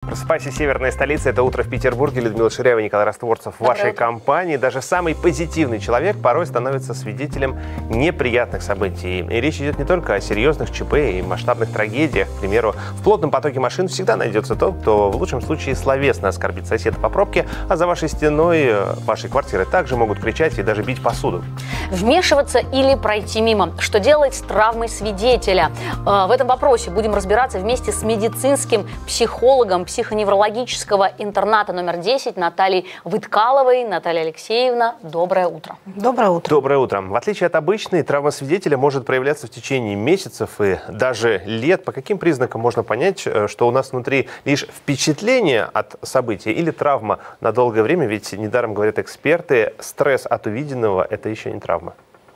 Просыпайся, северная столица. Это «Утро в Петербурге». Людмила Ширяева и Николай Растворцев в вашей компании. Даже самый позитивный человек порой становится свидетелем неприятных событий. И речь идет не только о серьезных ЧП и масштабных трагедиях. К примеру, в плотном потоке машин всегда найдется тот, кто в лучшем случае словесно оскорбит соседа по пробке, а за вашей стеной вашей квартиры также могут кричать и даже бить посуду. Вмешиваться или пройти мимо? Что делать с травмой свидетеля? В этом вопросе будем разбираться вместе с медицинским психологом психоневрологического интерната номер 10 Натальей Выткаловой. Наталья Алексеевна, доброе утро. Доброе утро. Доброе утро. В отличие от обычной, травма свидетеля может проявляться в течение месяцев и даже лет. По каким признакам можно понять, что у нас внутри лишь впечатление от события или травма на долгое время? Ведь недаром говорят эксперты, стресс от увиденного – это еще не травма.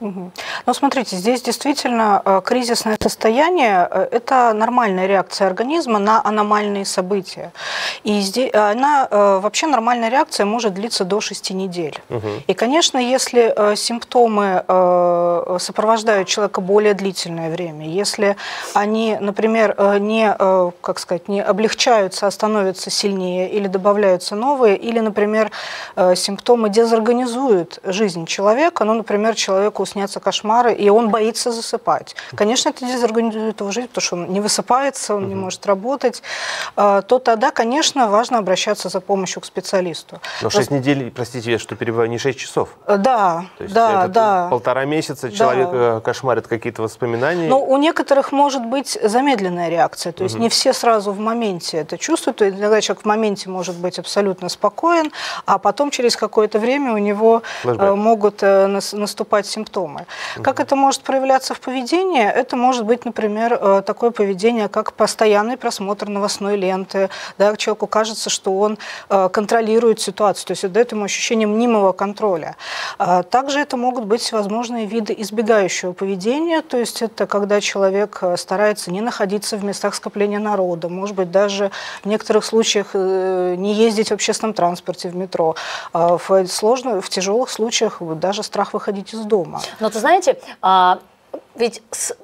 Ну, смотрите, здесь действительно кризисное состояние – это нормальная реакция организма на аномальные события. И здесь, вообще нормальная реакция может длиться до 6 недель. И, конечно, если симптомы сопровождают человека более длительное время, если они, например, не облегчаются, а становятся сильнее или добавляются новые, или, например, симптомы дезорганизуют жизнь человека, ну, например, человеку снятся кошмары, и он боится засыпать. Конечно, это дезорганизует его жизнь, потому что он не высыпается, он не может работать. То тогда, конечно, важно обращаться за помощью к специалисту. Но 6 недель, простите, я что перебиваю, не 6 часов? Да, то есть да. Полтора месяца человек кошмарит какие-то воспоминания? Ну, у некоторых может быть замедленная реакция, то есть не все сразу в моменте это чувствуют. То есть иногда человек в моменте может быть абсолютно спокоен, а потом через какое-то время у него могут наступать симптомы. Как это может проявляться в поведении? Это может быть, например, такое поведение, как постоянный просмотр новостной ленты. Да, человеку кажется, что он контролирует ситуацию, то есть это дает ему ощущение мнимого контроля. Также это могут быть всевозможные виды избегающего поведения, то есть это когда человек старается не находиться в местах скопления народа, может быть, даже в некоторых случаях не ездить в общественном транспорте, в метро. В тяжелых случаях даже страх выходить из дома. Но ты знаете, ведь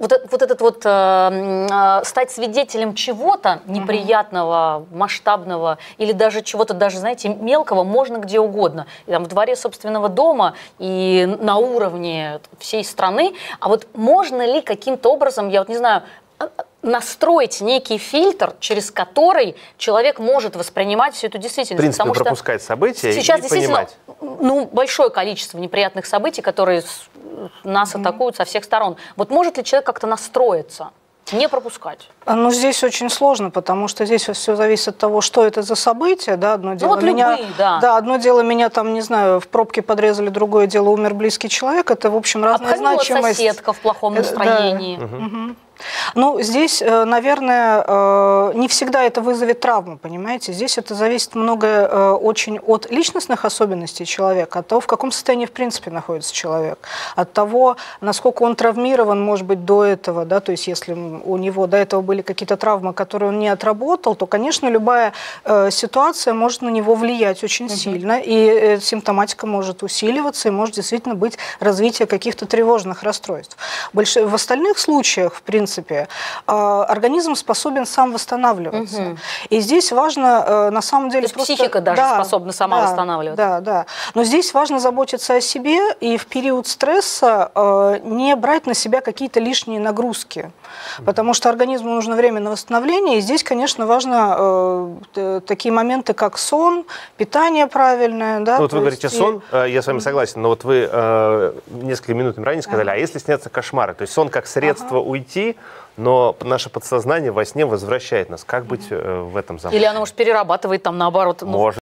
стать свидетелем чего-то неприятного, масштабного или даже чего-то, даже, знаете, мелкого можно где угодно. И там в дворе собственного дома и на уровне всей страны. А вот можно ли каким-то образом, я вот не знаю, настроить некий фильтр, через который человек может воспринимать всю эту действительность? В принципе, пропускать события сейчас и понимать. Большое количество неприятных событий, которые нас атакуют со всех сторон. Вот может ли человек как-то настроиться? Не пропускать? Ну, здесь очень сложно, потому что здесь все зависит от того, что это за событие. Да? Одно дело одно дело меня там, не знаю, в пробке подрезали, другое дело умер близкий человек. Это, в общем, разная значимость. Обходила соседка в плохом настроении. Ну, здесь, наверное, не всегда это вызовет травму, понимаете? Здесь это зависит многое очень от личностных особенностей человека, от того, в каком состоянии, в принципе, находится человек, от того, насколько он травмирован, может быть, до этого, да, то есть если у него до этого были какие-то травмы, которые он не отработал, то, конечно, любая ситуация может на него влиять очень сильно, и симптоматика может усиливаться, и может действительно быть развитие каких-то тревожных расстройств. В остальных случаях, в принципе, организм способен сам восстанавливаться. И здесь важно, на самом деле... То есть психика даже способна сама восстанавливаться. Да. Но здесь важно заботиться о себе и в период стресса не брать на себя какие-то лишние нагрузки. Потому что организму нужно время на восстановление. И здесь, конечно, важно такие моменты, как сон, питание правильное. Да, вот вы говорите сон, я с вами согласен, но вот вы несколько минут ранее сказали, а если снятся кошмары? То есть сон как средство уйти, но наше подсознание во сне возвращает нас. Как быть в этом замке? Или оно, может, перерабатывает там наоборот? Может.